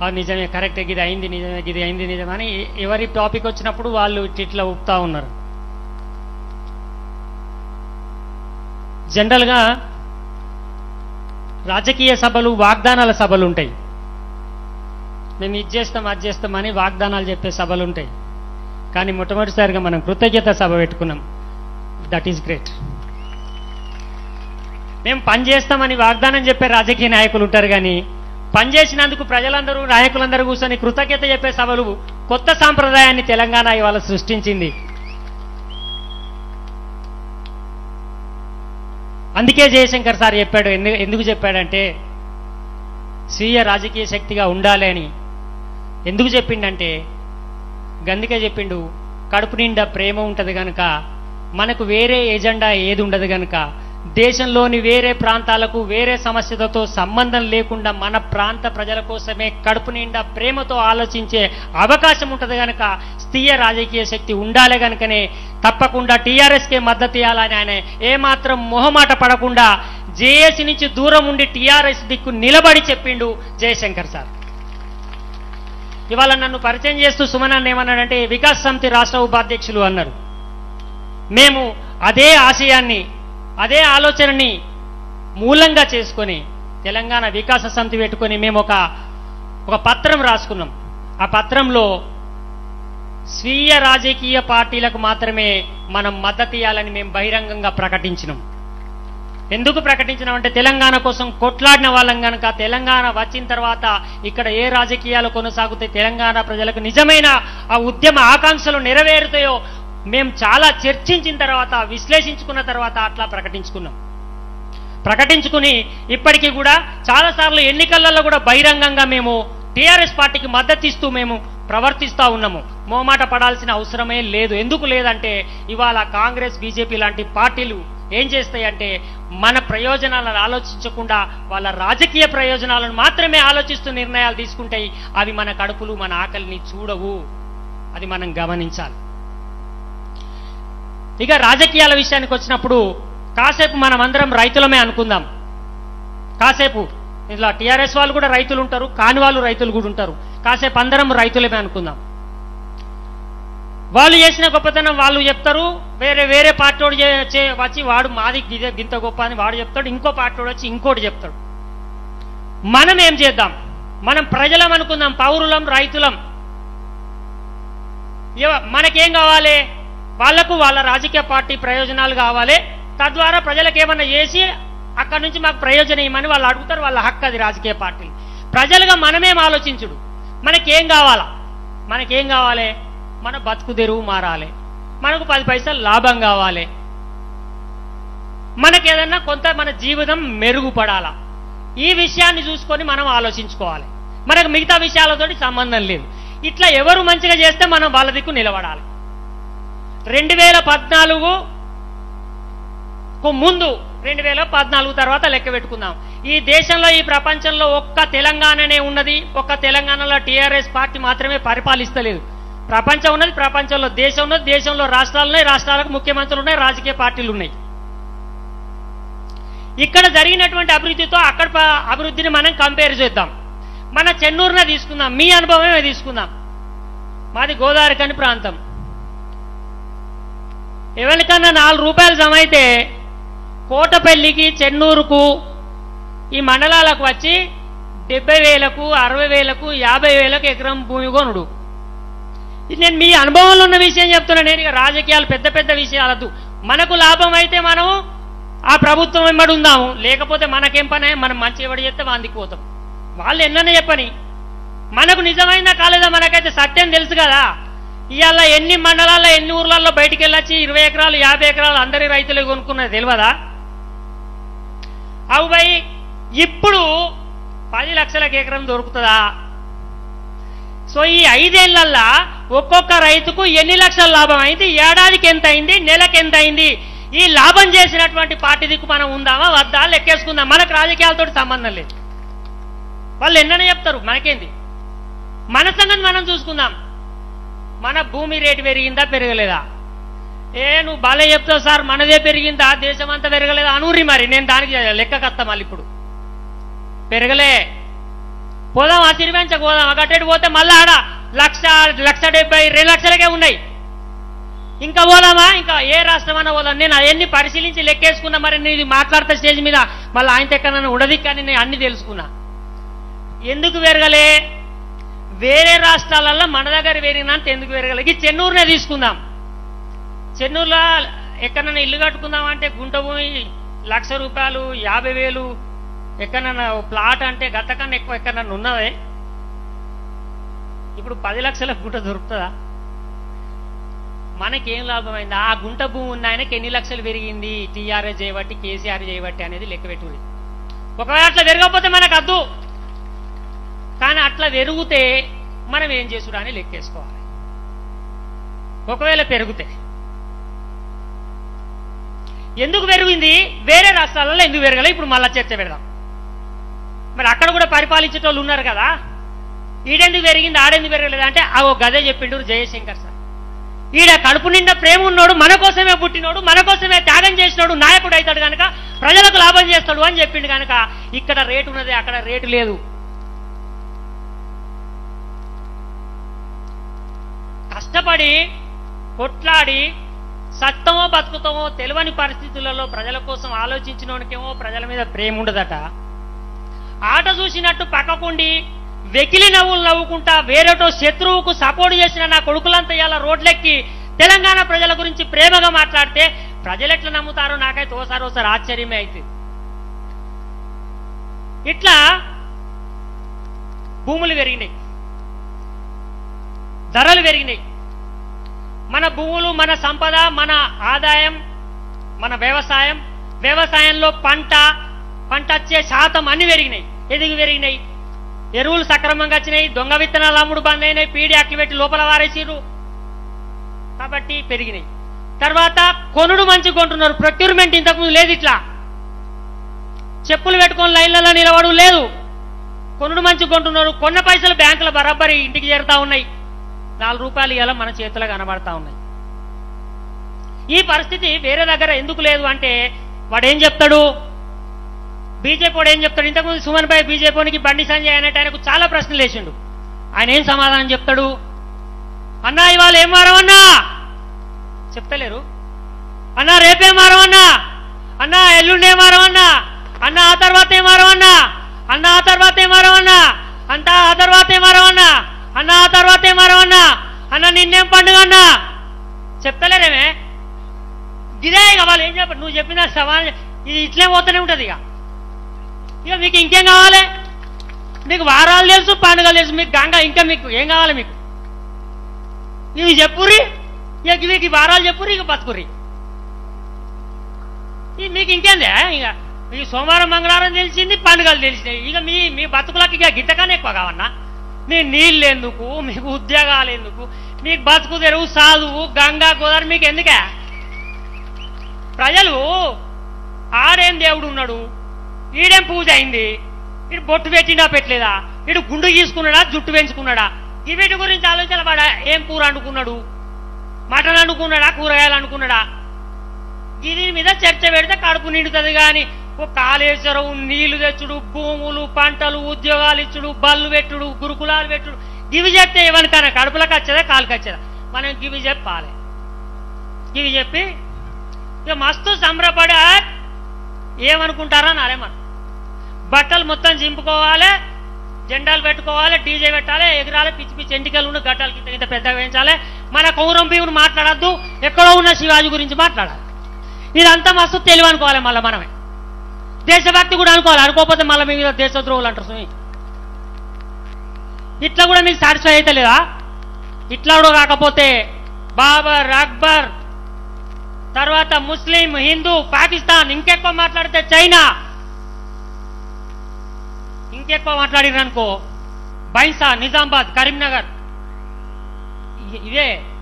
నిజమే, కరెక్టే, ఇది అయింది నిజమే, ఇది అయింది నిజమని ఎవరి టాపిక్ వచ్చినప్పుడు వాళ్ళు ఇట్లా ఊపుతా ఉన్నారు. జనరల్గా రాజకీయ సభలు వాగ్దానాల సభలు ఉంటాయి. మేము ఇది చేస్తాం అది చేస్తామని వాగ్దానాలు చెప్పే సభలు ఉంటాయి. కానీ మొట్టమొదటిసారిగా మనం కృతజ్ఞత సభ పెట్టుకున్నాం. That is great. మేము పని చేస్తామని వాగ్దానం చెప్పే రాజకీయ నాయకులు ఉంటారు, కానీ పనిచేసినందుకు ప్రజలందరూ నాయకులందరూ కూర్చొని కృతజ్ఞత చెప్పే సభలు కొత్త సాంప్రదాయాన్ని తెలంగాణ ఇవాళ సృష్టించింది. అందుకే జయశంకర్ సార్ చెప్పాడు. ఎందుకు చెప్పాడంటే స్వీయ రాజకీయ శక్తిగా ఉండాలి అని. ఎందుకు చెప్పిండంటే గందుకే చెప్పిండు, కడుపు నిండా ప్రేమ ఉంటుంది కనుక, మనకు వేరే ఎజెండా ఏది ఉండదు కనుక, దేశంలోని వేరే ప్రాంతాలకు వేరే సమస్యలతో సంబంధం లేకుండా మన ప్రాంత ప్రజల కోసమే కడుపు నిండా ప్రేమతో ఆలోచించే అవకాశం ఉంటుంది కనుక స్థియ రాజకీయ శక్తి ఉండాలి కనుకనే తప్పకుండా టీఆర్ఎస్కే మద్దతు ఇవ్వాలని ఆయన ఏమాత్రం మొహమాట పడకుండా జేఏసీ నుంచి దూరం ఉండి టీఆర్ఎస్ దిక్కు నిలబడి చెప్పిండు జయశంకర్ సార్. ఇవాళ నన్ను పరిచయం చేస్తూ సుమనాన్ని ఏమన్నాడంటే వికాస్ సమితి రాష్ట్ర ఉపాధ్యక్షులు అన్నారు. మేము అదే ఆశయాన్ని అదే ఆలోచనని మూలంగా చేసుకొని తెలంగాణ వికాస సమితి పెట్టుకొని మేము ఒక పత్రం రాసుకున్నాం. ఆ పత్రంలో స్వీయ రాజకీయ పార్టీలకు మాత్రమే మనం మద్దతు ఇవ్వాలని మేము బహిరంగంగా ప్రకటించినాం. ఎందుకు ప్రకటించినామంటే తెలంగాణ కోసం కొట్లాడిన వాళ్ళం కనుక, తెలంగాణ వచ్చిన తర్వాత ఇక్కడ ఏ రాజకీయాలు కొనసాగుతాయి, తెలంగాణ ప్రజలకు నిజమైన ఆ ఉద్యమ ఆకాంక్షలు నెరవేరుతాయో మేము చాలా చర్చించిన తర్వాత విశ్లేషించుకున్న తర్వాత అట్లా ప్రకటించుకుని ఇప్పటికీ కూడా చాలాసార్లు ఎన్నికలలో కూడా బహిరంగంగా మేము టీఆర్ఎస్ పార్టీకి మద్దతు ఇస్తూ మేము ప్రవర్తిస్తూ ఉన్నాము. మోమాట పడాల్సిన అవసరమే లేదు. ఎందుకు లేదంటే ఇవాళ కాంగ్రెస్ బీజేపీ లాంటి పార్టీలు ఏం చేస్తాయంటే మన ప్రయోజనాలను ఆలోచించకుండా వాళ్ళ రాజకీయ ప్రయోజనాలను మాత్రమే ఆలోచిస్తూ నిర్ణయాలు తీసుకుంటాయి. అవి మన కడుపులు మన ఆకలిని చూడవు. అది మనం గమనించాలి. ఇక రాజకీయాల విషయానికి వచ్చినప్పుడు కాసేపు మనం అందరం రైతులమే అనుకుందాం. కాసేపు ఇలా టీఆర్ఎస్ వాళ్ళు కూడా రైతులు ఉంటారు, కాని వాళ్ళు రైతులు కూడా ఉంటారు. కాసేపు అందరం రైతులమే అనుకుందాం. వాళ్ళు చేసిన గొప్పతనం వాళ్ళు చెప్తారు, వేరే పార్టీోడు వచ్చి వాడు మాది గింత గొప్ప అని వాడు చెప్తాడు, ఇంకో పార్టీోడు వచ్చి ఇంకోటి చెప్తాడు. మనం ఏం చేద్దాం? మనం ప్రజలం అనుకుందాం, పౌరులం, రైతులం. మనకేం కావాలి? వాళ్లకు వాళ్ళ రాజకీయ పార్టీ ప్రయోజనాలు కావాలి. తద్వారా ప్రజలకు ఏమన్నా చేసి అక్కడి నుంచి మాకు ప్రయోజనం ఇవ్వమని వాళ్ళు అడుగుతారు. వాళ్ళ హక్కు అది. రాజకీయ పార్టీలు ప్రజలుగా మనమేం ఆలోచించుడు. మనకేం కావాలా? మనకేం కావాలి? మన బతుకు తెరువు మారాలి, మనకు 10 పైసలు లాభం కావాలి, మనకేదన్నా కొంత మన జీవితం మెరుగుపడాలా. ఈ విషయాన్ని చూసుకొని మనం ఆలోచించుకోవాలి. మనకు మిగతా విషయాలతోటి సంబంధం లేదు. ఇట్లా ఎవరు మంచిగా చేస్తే మనం వాళ్ళ దిక్కు నిలబడాలి. 2014 ముందు 2014 తర్వాత లెక్క పెట్టుకుందాం. ఈ దేశంలో ఈ ప్రపంచంలో ఒక్క తెలంగాణనే ఉన్నది. ఒక్క తెలంగాణలో టీఆర్ఎస్ పార్టీ మాత్రమే పరిపాలిస్తలేదు. ప్రపంచం ఉన్నది, ప్రపంచంలో దేశం ఉన్నది, దేశంలో రాష్ట్రాలు ఉన్నాయి, రాష్ట్రాలకు ముఖ్యమంత్రులు ఉన్నాయి, రాజకీయ పార్టీలు ఉన్నాయి. ఇక్కడ జరిగినటువంటి అభివృద్ధితో అక్కడ అభివృద్ధిని మనం కంపేర్ చేద్దాం. మన చెన్నూరునే తీసుకుందాం, మీ అనుభవమే తీసుకుందాం. మాది గోదావరి కని ప్రాంతం. ఎవరికన్నా 4 రూపాయలు జమ అయితే కోటపల్లికి, చెన్నూరుకు, ఈ మండలాలకు వచ్చి 70,000కు, 60,000కు, 50,000కు ఎకరం భూమి కొనుడు. ఇది నేను మీ అనుభవంలో ఉన్న విషయం చెప్తున్నా. నేను ఇక రాజకీయాలు పెద్ద పెద్ద విషయాలద్దు. మనకు లాభం అయితే మనం ఆ ప్రభుత్వం వెంబడి ఉందాము, లేకపోతే మనకేం పని? మనం మంచి ఎవడు చేస్తే వాందికి పోతాం. వాళ్ళు ఎన్నన్నా చెప్పని మనకు నిజమైందా కాలేదా మనకైతే సత్యం తెలుసు కదా. ఇవాళ ఎన్ని మండలాల్లో ఎన్ని ఊర్లలో బయటికి వెళ్ళొచ్చి 20 ఎకరాలు 50 ఎకరాలు అందరి రైతులు కొనుక్కున్నది తెలియదా? అవు భయ్, ఇప్పుడు 10 లక్షలకు ఎకరం దొరుకుతుందా? సో ఈ 5 ఏళ్లల్లా ఒక్కొక్క రైతుకు ఎన్ని లక్షల లాభం అయింది, ఏడాదికి ఎంత అయింది, నెలకు ఎంత అయింది? ఈ లాభం చేసినటువంటి పార్టీ దిక్కు మనం ఉందామా వద్దా లెక్కేసుకుందాం. మనకు రాజకీయాలతో సంబంధం లేదు. వాళ్ళు ఎన్ననే చెప్తారు, మనకేంది? మన సంగతి మనం చూసుకుందాం. మన భూమి రేటు పెరిగిందా పెరగలేదా? నువ్వు బాలే చెప్తావు సార్, మనదే పెరిగిందా, దేశం అంతా పెరగలేదా అనూరి. మరి నేను దానికి లెక్క కత్తా. మళ్ళీ ఇప్పుడు పెరగలే. పోదాం ఆ సిరివెంచకు పోదాం, ఆ గట్టెడు పోతే మళ్ళీ ఆడ 1,70,000 2 లక్షలకే ఉన్నాయి. ఇంకా పోదామా? ఇంకా ఏ రాష్ట్రం అన్నా పోదాం. నేను అవన్నీ పరిశీలించి లెక్కేసుకున్నా. మరి నేను మాట్లాడతా స్టేజ్ మీద, మళ్ళీ ఆయన ఎక్కడన్నా ఉండదు, కానీ నేను అన్ని తెలుసుకున్నా. ఎందుకు పెరగలే? వేరే రాష్ట్రాలలో మన దగ్గర పెరిగినంత ఎందుకు పెరగలే? ఈ చెన్నూరునే తీసుకుందాం. చెన్నూరులో ఎక్కడన్నా ఇల్లు కట్టుకుందాం అంటే గుంట భూమి ₹1,00,000, 50,000. ఎక్కడన్నా ప్లాట్ అంటే గతకన్నా ఎక్కువ ఎక్కడన్నా ఉన్నదే? ఇప్పుడు 10 లక్షల గుంట దొరుకుతుందా? మనకేం లాభమైంది? ఆ గుంట భూమి ఉన్న ఆయనకి ఎన్ని లక్షలు పెరిగింది? టీఆర్ఎస్ చేయబట్టి, కేసీఆర్ చేయబట్టి అనేది లెక్క పెట్టుది. ఒకవేళ అట్లా పెరగకపోతే మనకు అద్దు, కానీ అట్లా పెరిగితే మనం ఏం చేసుడు అని లెక్కేసుకోవాలి. ఒకవేళ పెరిగితే ఎందుకు పెరిగింది? వేరే రాష్ట్రాలలో ఎందుకు పెరగలే? ఇప్పుడు మళ్ళా చర్చ పెడదాం. మరి అక్కడ కూడా పరిపాలించేటోళ్ళు ఉన్నారు కదా, ఈడెందుకు పెరిగింది ఆడెందుకు పెరగలేదు అంటే ఓ గదే చెప్పిండు జయశంకర్ సార్. ఈడ కడుపు నిండా ప్రేమ ఉన్నోడు, మన కోసమే పుట్టినోడు, మన కోసమే త్యాగం చేసినోడు నాయకుడు అవుతాడు కనుక ప్రజలకు లాభం చేస్తాడు అని చెప్పిండు కనుక ఇక్కడ రేటు ఉన్నది, అక్కడ రేటు లేదు. కష్టపడి కొట్లాడి సత్తమో బతుకుతామో తెలియని పరిస్థితులలో ప్రజల కోసం ఆలోచించినోనికేమో ప్రజల మీద ప్రేమ ఉండదట. ఆట చూసినట్టు పక్కకుండి వెకిలి నవ్వులు నవ్వుకుంటా వేరేటో శత్రువుకు సపోర్ట్ చేసిన నా కొడుకులంతా ఇలా రోడ్లెక్కి తెలంగాణ ప్రజల గురించి ప్రేమగా మాట్లాడితే ప్రజలు ఎట్లా నమ్ముతారో నాకైతే ఓసారి ఆశ్చర్యమే అవుతుంది. ఇట్లా భూములు పెరిగినాయి, ధరలు పెరిగినాయి. మన భూములు, మన సంపద, మన ఆదాయం, మన వ్యవసాయంలో పంట వచ్చే శాతం అన్ని పెరిగినాయి. ఎందుకు పెరిగినాయి? ఎరువులు సక్రమంగా వచ్చినాయి, దొంగ విత్తనాలు అమ్ముడు బంద్ అయినాయి, పీడి అట్లు పెట్టి లోపల వారేసిరు కాబట్టి పెరిగినాయి. తర్వాత కొనుడు మంచి కొంటున్నారు. ప్రొక్యూర్మెంట్ ఇంతకుముందు లేదు. ఇట్లా చెప్పులు పెట్టుకొని లైన్లలో నిలబడు లేదు. కొనుడు మంచి కొంటున్నారు. కొన్న పైసలు బ్యాంకుల బరాబరి ఇంటికి చేరుతా ఉన్నాయి. ₹4 ఇలా మన చేతిలో కనబడతా ఉన్నాయి. ఈ పరిస్థితి వేరే దగ్గర ఎందుకు లేదు అంటే వాడు ఏం చెప్తాడు? బీజేపీ వాడు ఏం చెప్తాడు? ఇంతకుముందు సుమన్ భాయ్ బీజేపీకి బండి సంజయ్ అనేట ఆయనకు చాలా ప్రశ్నలు వేసిండు. ఆయన ఏం సమాధానం చెప్తాడు? అన్నా ఇవాళ ఏం వారం అన్నా చెప్తలేరు, అన్నా రేపేం వారం అన్నా, అన్నా ఎల్లుండి ఏం వారం అన్నా, అన్న ఆ తర్వాత ఏం వారం అన్నా, అన్న ఆ తర్వాత ఏం వారం అన్నా, అంతా ఆ తర్వాత ఏం వారం అన్నా, అన్న ఆ తర్వాత ఏం వారం అన్నా, అన్న నిన్నేం పండుగ అన్నా చెప్తలేరేమే. ఇదే ఇక వాళ్ళు ఏం చెప్పారు? నువ్వు చెప్పిన సవాల్ ఇది ఇట్లే పోతూనే ఉంటుంది. ఇక మీకు ఇంకేం కావాలి? మీకు వారాలు తెలుసు, పండుగలు తెలుసు, మీకు గంగ ఇంకా మీకు ఏం కావాలి? మీకు ఇవి చెప్పుర్రి, ఇక మీకు వారాలు చెప్పుర్రి, ఇక బతుకుర్రి. మీకు ఇంకేందే? ఇక మీకు సోమవారం మంగళవారం తెలిసింది, పండుగలు తెలిసినాయి. ఇక మీ బతుకులకు ఇక గిట్టకనే ఎక్కువ కావన్నా. మీ నీళ్ళు ఎందుకు, మీకు ఉద్యోగాలు ఎందుకు, మీకు బతుకు తెరువు, సాధువు, గంగా గోదావరి మీకు ఎందుకే? ప్రజలు ఆడేం దేవుడు ఉన్నాడు, ఈడేం పూజ అయింది, ఇటు బొట్టు పెట్టినా పెట్టలేదా, ఇటు గుండు గీసుకున్నాడా, జుట్టు పెంచుకున్నాడా, ఈ వీటి గురించి ఆలోచనపడా? ఏం కూర అనుకున్నాడు, మటన్ అనుకున్నాడా, కూరగాయలు అనుకున్నాడా? దీని మీద చర్చ పెడితే కడుపు నిండుతుంది. కానీ ఒక కాళేశ్వరం, నీళ్లు తెచ్చుడు, భూములు, పంటలు, ఉద్యోగాలు ఇచ్చుడు, బళ్ళు పెట్టుడు, గురుకులాలు పెట్టుడు, ఇవి చెప్తే ఎవరికైనా కడుపులకు వచ్చేదా కాలుకి వచ్చేదా? మనం ఇవి చెప్పాలి. ఇవి చెప్పి ఇక మస్తు సంబరపడి ఏమనుకుంటారా నారేమన్నా బట్టలు మొత్తం చింపుకోవాలి, జెండాలు పెట్టుకోవాలి, డీజే పెట్టాలి, ఎగరాలి, పిచ్చి పిచ్చి ఎంటికలు ఉన్న గట్టాలకి ఇంత పెద్దగా వేయించాలి. మన కౌరం భీమును మాట్లాడద్దు, ఎక్కడో ఉన్న శివాజీ గురించి మాట్లాడాలి. ఇదంతా మస్తు తెలివి అనుకోవాలి. మళ్ళీ మనమే దేశభక్తి కూడా అనుకోవాలి. అనుకోకపోతే మళ్ళీ మీ మీద దేశద్రోహులు అంటారు. స్వామి ఇట్లా కూడా మీకు సాటిస్ఫై అయితే లేదా? ఇట్లా కూడా కాకపోతే బాబర్, అక్బర్, తర్వాత ముస్లిం, హిందూ, పాకిస్తాన్, ఇంకెక్కువ మాట్లాడితే చైనా, ఇంకెక్కువ మాట్లాడిరనుకో బైన్సా, నిజామాబాద్, కరీంనగర్, ఇవే